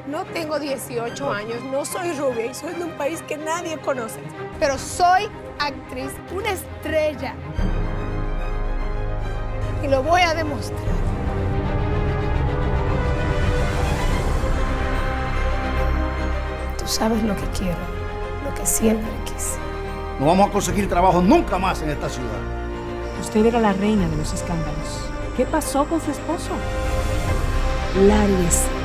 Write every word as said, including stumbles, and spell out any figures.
No tengo dieciocho años, no soy rubia y soy de un país que nadie conoce. Pero soy actriz, una estrella. Y lo voy a demostrar. Tú sabes lo que quiero, lo que siempre quise. No vamos a conseguir trabajo nunca más en esta ciudad. Usted era la reina de los escándalos. ¿Qué pasó con su esposo? Lárguese.